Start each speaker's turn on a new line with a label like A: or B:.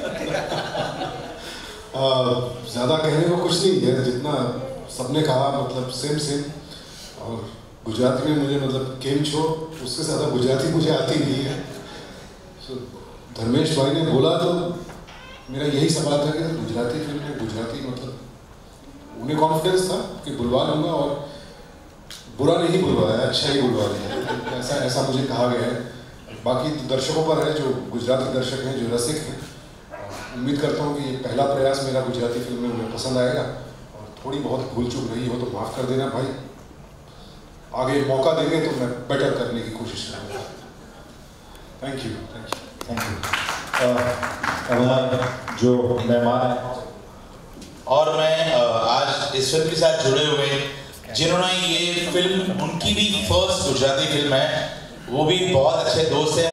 A: ज़्यादा कहने को कुछ नहीं है, जितना सबने कहा मतलब सेम सेम। और गुजराती में मुझे मतलब केम छो, उससे ज़्यादा गुजराती मुझे आती नहीं है। So, धर्मेश भाई ने बोला तो मेरा यही सवाल था कि गुजराती फिल्म में गुजराती मतलब उन्हें कॉन्फिडेंस था कि बुलवा लूँगा, और बुरा नहीं बुलवाया, अच्छा ही बुलवा दिया। ऐसा मुझे कहा गया है। बाकी दर्शकों पर है, जो गुजराती दर्शक हैं, जो रसिक हैं। उम्मीद करता हूँ कि ये पहला प्रयास मेरा गुजराती फिल्म में उन्हें पसंद आएगा, और थोड़ी बहुत भूल चूक रही हो तो माफ़ कर देना भाई। आगे मौका देंगे तो मैं बेटर करने की कोशिश करूँगा। Thank you, thank you,
B: thank you. जो मेहमान हैं,
C: और मैं आज इस फिल्म के साथ जुड़े हुए जिन्होंने ये फिल्म, उनकी भी फर्स्ट गुजराती फिल्म है, वो भी बहुत अच्छे दोस्त हैं।